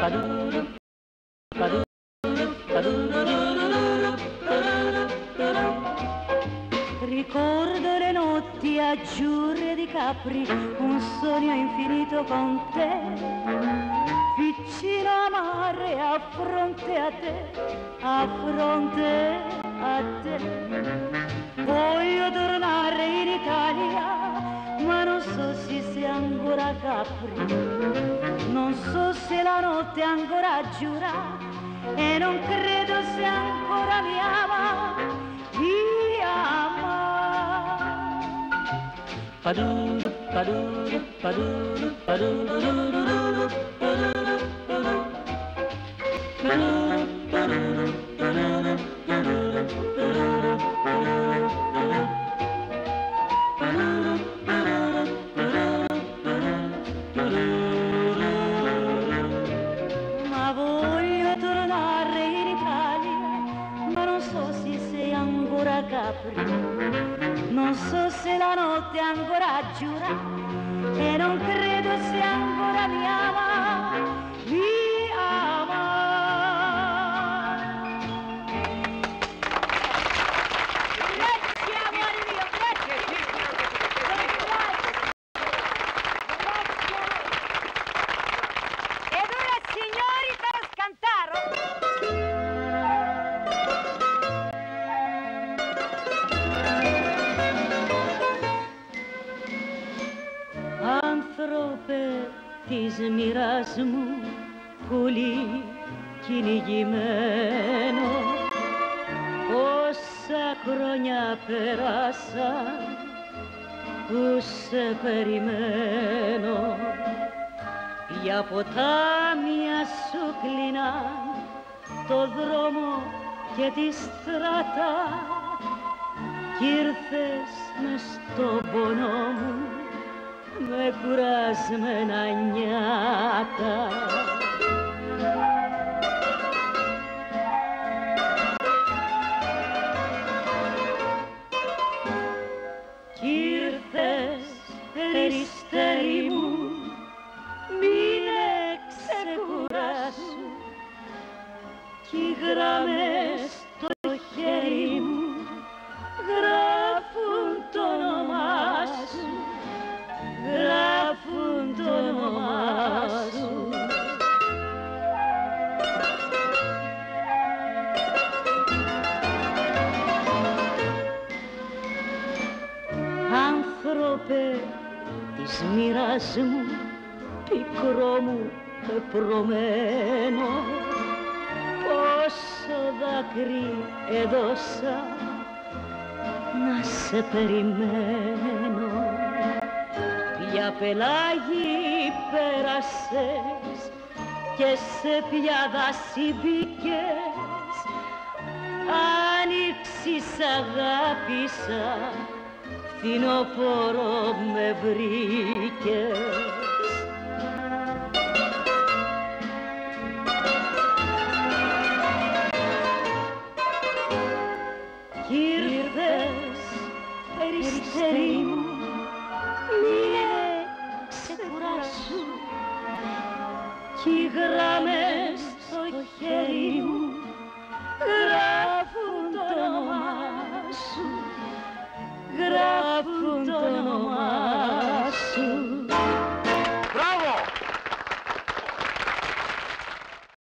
Ricordo le notti azzurre di Capri, un sogno infinito con te, vicino a mare, a fronte a te, a fronte a te. Voglio tornare in Italia, ma non so se sia ancora Capri, non so se la notte ancora giura e non credo se ancora mi ama, mi ama. Paduru, paduru, paduru, paduru, paduru, paduru, ma voglio tornare in Italia, ma non so se sei ancora Capri, non so se la notte ancora giura e non credo se ancora mi ama, mi ama. Grazie amore mio, grazie. Ed ora signori per scantare. Άνθρωπε της μοίρας μου, πουλί κυνηγημένο, όσα χρόνια πέρασαν που σε περιμένω. Για ποτάμια σου κλείναν το δρόμο και τη στράτα κι ήρθες μες στον πόνο μου με κουρασμένα νιάτα. Κι ήρθες περιστέρι μου, μείνε ξεκουράσου κι οι γραμμές στο χέρι μου γράφουν το όνομά σου, γράφουν το όνομά σου. Άνθρωπε της μοίρας μου, πικρό μου πεπρωμένο, πόσο δάκρυ έδωσα να σε περιμένω. Ποια πελάγι πέρασες και σε ποια δάση μπήκες, άνοιξης αγάπησα, φθινόπορο με βρήκες. Κι ήρθες περιστέρι μου, μείνε ξεκουράσου κι οι γραμμές στο χέρι μου γράφουν το όνομά σου, γράφουν το όνομά σου.